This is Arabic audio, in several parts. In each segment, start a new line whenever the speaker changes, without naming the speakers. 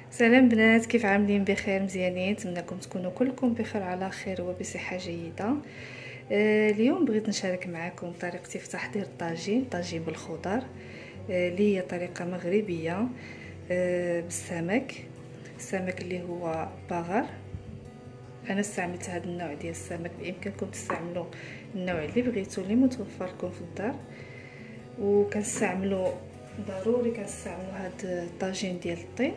سلام بنات، كيف عاملين؟ بخير؟ مزيانين؟ نتمنىكم تكونوا كلكم بخير على خير وبصحه جيده. اليوم بغيت نشارك معكم طريقتي في تحضير طاجين بالخضر، اللي هي طريقه مغربيه بالسمك. السمك اللي هو باغر. انا استعملت هذا النوع ديال السمك، بامكانكم تستعملوا النوع اللي بغيتوا اللي متوفر لكم في الدار. وكنستعملوا ضروري كنستعملوا هذا الطاجين ديال الطين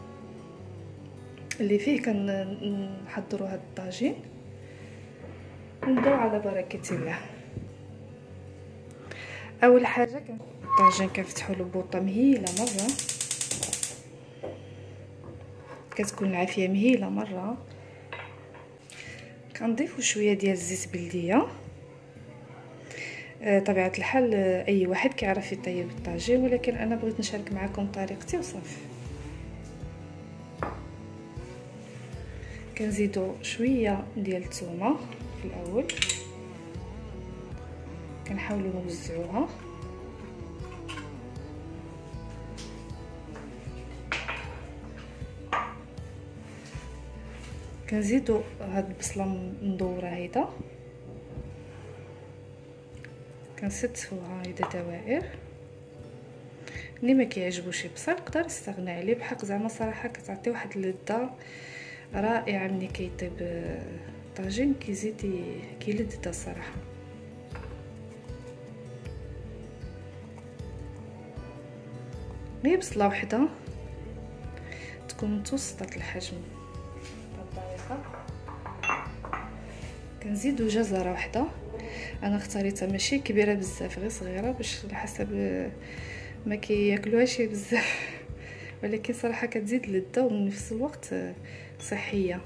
اللي فيه كنحضروا هذا الطاجين. نبداو على بركه الله. اول حاجه الطاجين كنفتحوا له بوطه مهيله مره، كتكون العافيه مهيله مره. كنضيفوا شويه ديال الزيت بلديه. طبيعه الحال اي واحد كيعرف يطيب الطاجين، ولكن انا بغيت نشارك معكم طريقتي وصافي. كنزيدوا شويه ديال الثومه في الاول، كنحاولوا نوزعوها. كنزيدوا هاد البصله مدوره هيدا، كنستفوها هيدا دوائر. اللي ما كيعجبوش البصل يقدر يستغنى عليه، بحق زعما صراحه كتعطي واحد اللذه رائعه ملي كيطيب الطاجين، كيزيد كيلذ الصراحه. غير بصله وحده تكون متوسطه الحجم بهذه الطريقه. كنزيدوا جزره وحده، انا اختاريتها ماشي كبيره بزاف، غير صغيره باش على حسب ما كياكلوهاش بزاف، ولكن صراحه كتزيد لذه وفي الوقت صحيه.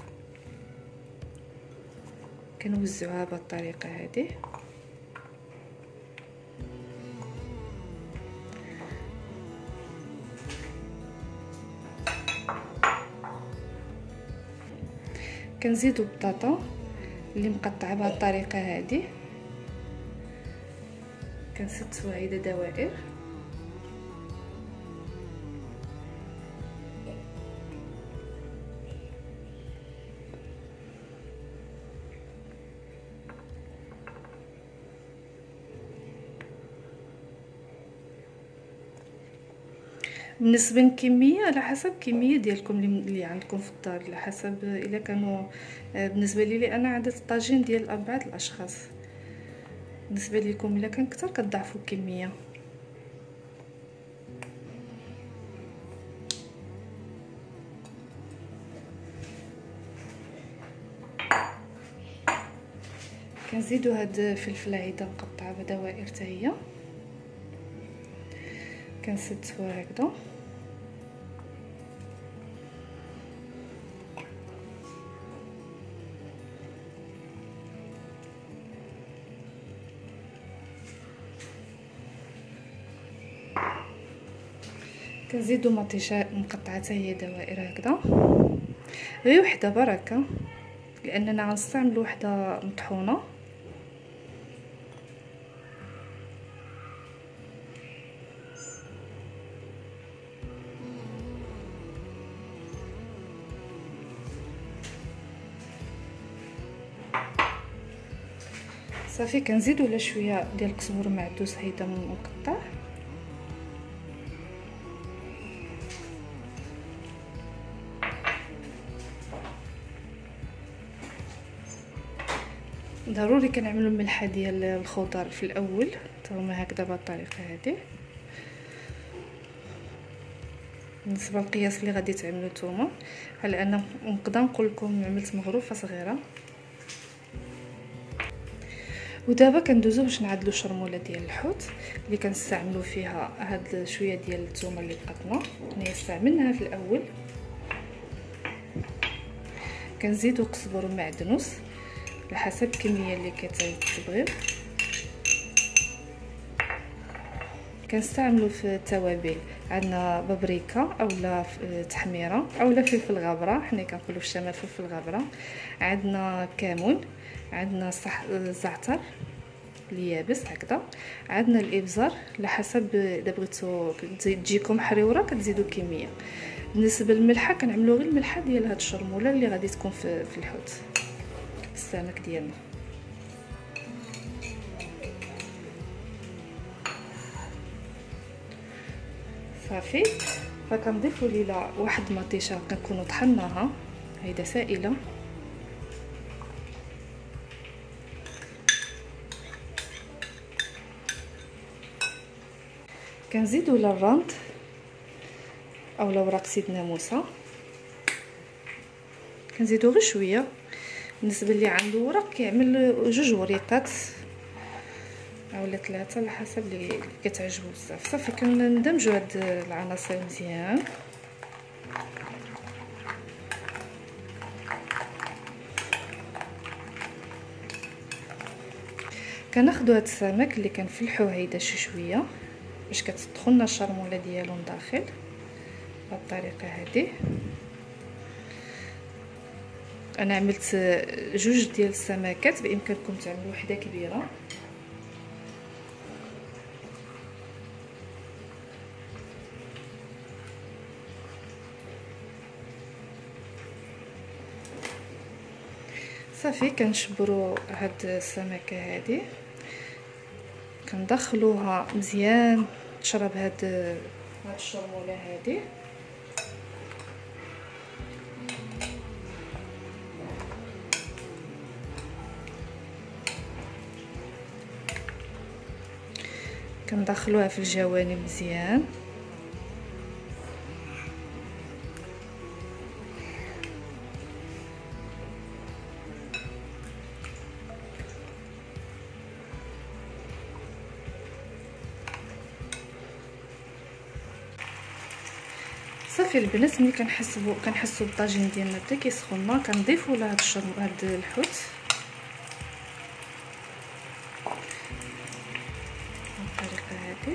كنوزعوها بهذه الطريقه هذه. كنزيدوا البطاطا اللي مقطعه بهذه الطريقه هذه، كنستفوا هيدا دوائر. بالنسبه للكميه على حسب الكميه ديالكم اللي عندكم في الدار، على حسب الا كانوا بالنسبه لي انا عدد الطاجين ديال 4 الاشخاص. بالنسبه لكم الا كان كتر كتضاعفوا الكميه. كنزيدوا هاد الفلفله هيدا مقطعه بدوائر حتى هي، كنستفوها هكذا. كنزيدوا مطيشه مقطعه حتى هي دوائر هكذا، غير وحده بركه لاننا غنستعملوا وحده مطحونه. صافي كنزيدوا له شويه ديال القزبر معدوس هيدا مقطع. ضروري كنعملوا الملحه ديال الخضر في الاول هما هكذا بهذه الطريقه هذه. بالنسبه للقياس اللي غادي تعملوا نتوما، على ان نقدر نقول لكم عملت مغروفه صغيره. ودابا كندوزو باش نعدلو شرموله ديال الحوت اللي كنستعملوا فيها هاد شويه ديال الثومه اللي بقاتنا، حنايا استعملناها في الاول. كنزيدو قزبر ومعدنوس على حسب الكميه اللي كتبغيو. كنستعملوا في التوابل عندنا بابريكا اولا تحميره اولا فلفل غابره، حنا كنقولوا في الشمال فلفل غابره. عندنا كمون، عندنا الزعتر اليابس هكذا، عندنا الابزار على حسب اذا بغيتو تجيكم حريوره كتزيدوا كميه. بالنسبه للملحه كنعملو غير الملحه ديال هاد الشرموله اللي غادي تكون في الحوت السمك ديالنا. صافي فكنضيفوا ليها واحد مطيشه كنكونوا طحناها، هيدا سائله. كنزيدوا للرند او ورق سيدنا موسى، كنزيدوا غير شويه. بالنسبه اللي عنده ورق كيعمل 2 وريقات اولا 3 على حسب اللي كتعجبو بزاف. صافي كندمجوا هاد العناصر مزيان. كناخذوا هاد السمك اللي كنفلحوه هيدا شي شويه باش كتدخلنا الشرموله ديالو لداخل بهاد الطريقه هادي. انا عملت 2 ديال السمكات، بامكانكم تعملوا وحده كبيره. صافي كنشبروا هاد السمكه هادي، كندخلوها مزيان تشرب هاد الشرموله هادي. كندخلوها في الجوانب مزيان. صافي البنات ملي كنحسوا الطاجين ديالنا بدا كيسخن كنضيفوا له هاد الحوت بالطريقه هادي.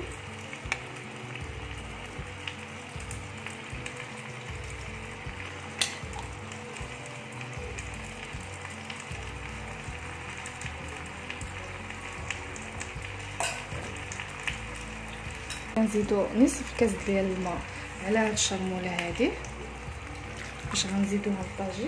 كنزيدوا نصف كاس ديال الماء على هاد الشرموله هادي باش غنزيدوها للطاجين.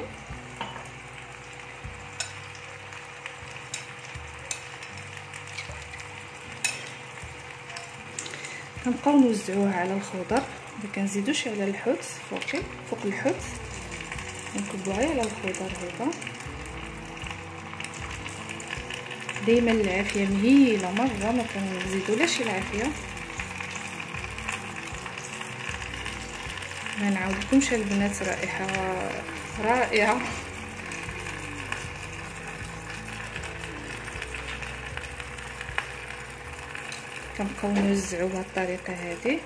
كنبقاو نوزعوها على الخضر، ما كنزيدوش على الحوت فوق الحوت، نكبوها على الخضر هذا. دائما العافيه مهيله مره، ما كنزيدولاش العافيه. ما نعاودكمش البنات، رائحه رائعه. كنبقاو نوزعوا بهذه الطريقه هذه.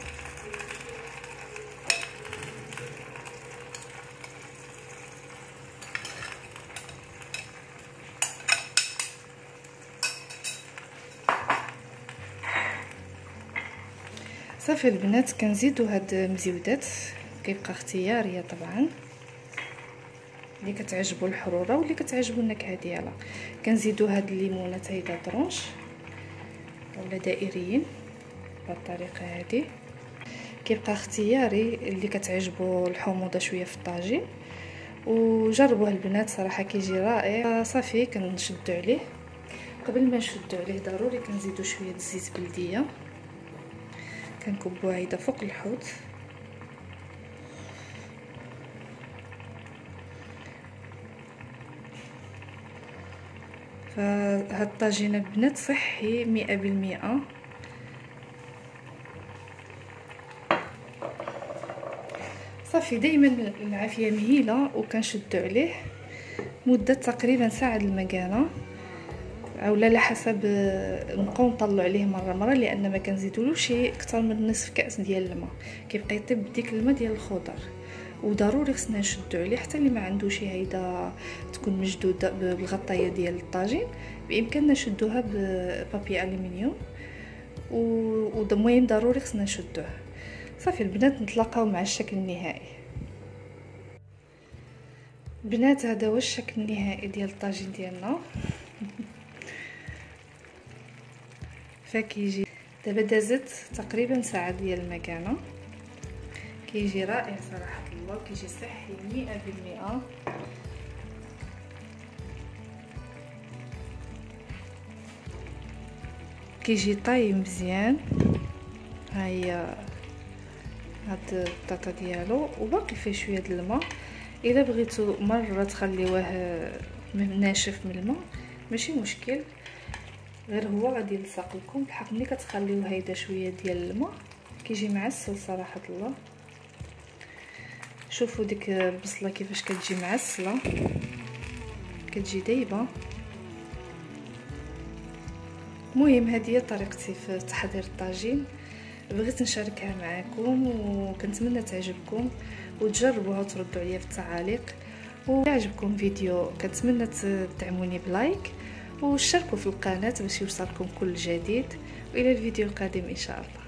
صافي البنات كنزيدوا هاد المزيودات، كيبقى اختياريه طبعا، اللي كتعجبوا الحروره واللي كتعجبوا النكهه ديالها. كنزيدوا هاد الليمونات هيدا طرونش ولا دائريين بهذه الطريقه هذه، كيبقى اختياري اللي كتعجبوا الحموضه شويه في الطاجين. وجربوه البنات صراحه كيجي رائع. صافي كنشدوا عليه. قبل ما نشدوا عليه ضروري كنزيدوا شويه زيت بلديه، كنكبوها هيدا فوق الحوت. فهاد الطاجين البنات صحي 100%. صافي دائما العافيه مهيله، وكنشدوا عليه مده تقريبا ساعه المكانه، اولا على حسب نبقاو نطلعوا عليه مره لان ما كنزيدولوش اكثر من نصف كاس ديال الماء، كيبقى يطيب ديك الماء ديال الخضر. وضروري خصنا نشدوا عليه حتى اللي ما عندوش هيدا تكون مشدوده بالغطايه ديال الطاجين، بامكاننا نشدوها ببابي الومنيوم. المهم ضروري خصنا نشدوه. صافي البنات نتلاقاو مع الشكل النهائي. بنات هذا هو الشكل النهائي ديال الطاجين ديالنا. فكيجي دابا دازت تقريبا ساعه ديال المكانه، كيجي رائع صراحه الله، كيجي صحي 100%. كيجي طاي مزيان. ها هي هاد البطاطا ديالو وباقي فيه شويه د الماء. الا بغيتو مره تخليوه ناشف من الماء ماشي مشكل، غير هو غادي يلصق لكم بحق ملي كتخليوه هيدا شويه ديال الماء كيجي معسل صراحه الله. شوفوا ديك البصله كيفاش كتجي معسله، كتجي دايبه. المهم هذه هي طريقتي في تحضير الطاجين، بغيت نشاركها معكم وكنتمنى تعجبكم وتجربوها وتردوا عليا في التعاليق. وعجبكم فيديو كنتمنى تدعموني بلايك وشاركوا في القناه باش يوصلكم كل جديد، والى الفيديو القادم ان شاء الله.